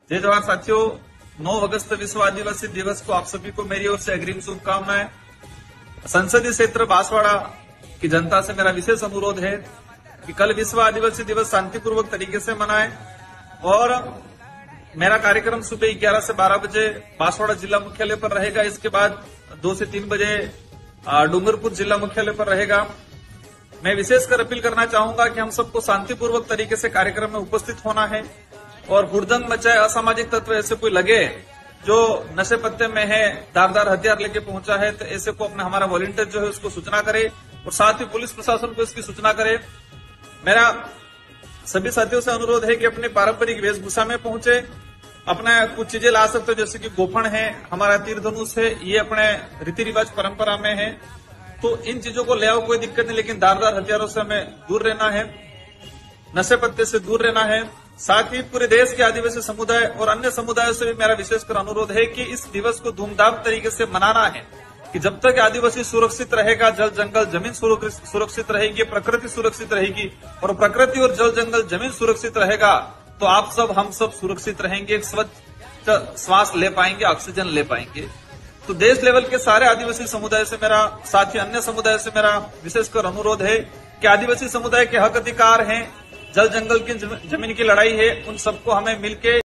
जय जवाहर साथियों, 9 अगस्त विश्व आदिवासी दिवस को आप सभी को मेरी ओर से अग्रिम शुभकामनाएं। संसदीय क्षेत्र बांसवाड़ा की जनता से मेरा विशेष अनुरोध है कि कल विश्व आदिवासी दिवस शांतिपूर्वक तरीके से मनाएं और मेरा कार्यक्रम सुबह 11 से 12 बजे बांसवाड़ा जिला मुख्यालय पर रहेगा। इसके बाद 2 से 3 बजे डूंगरपुर जिला मुख्यालय पर रहेगा। मैं विशेषकर अपील करना चाहूंगा कि हम सबको शांतिपूर्वक तरीके से कार्यक्रम में उपस्थित होना है और हुड़दंग मचाए असामाजिक तत्व ऐसे कोई लगे जो नशे पत्ते में है, धारदार हथियार लेके पहुंचा है, तो ऐसे को अपना हमारा वॉलंटियर जो है उसको सूचना करे और साथ ही पुलिस प्रशासन को इसकी सूचना करे। मेरा सभी साथियों से अनुरोध है कि अपने पारंपरिक वेशभूषा में पहुंचे। अपने कुछ चीजें ला सकते हो, जैसे कि गोफन है, हमारा तीर धनुष है, ये अपने रीति रिवाज परंपरा में है, तो इन चीजों को ले आओ, कोई दिक्कत नहीं, लेकिन धारदार हथियारों से हमें दूर रहना है, नशे पत्ते से दूर रहना है। साथ ही पूरे देश के आदिवासी समुदाय और अन्य समुदायों से भी मेरा विशेषकर अनुरोध है कि इस दिवस को धूमधाम तरीके से मनाना है कि जब तक आदिवासी सुरक्षित रहेगा, जल जंगल जमीन सुरक्षित रहेगी, प्रकृति सुरक्षित रहेगी और प्रकृति और जल जंगल जमीन सुरक्षित रहेगा तो आप सब हम सब सुरक्षित रहेंगे, एक स्वच्छ श्वास ले पाएंगे, ऑक्सीजन ले पाएंगे। तो देश लेवल के सारे आदिवासी समुदाय से मेरा, साथ ही अन्य समुदाय से मेरा विशेषकर अनुरोध है कि आदिवासी समुदाय के हक अधिकार हैं, जल जंगल की जमीन की लड़ाई है, उन सबको हमें मिलके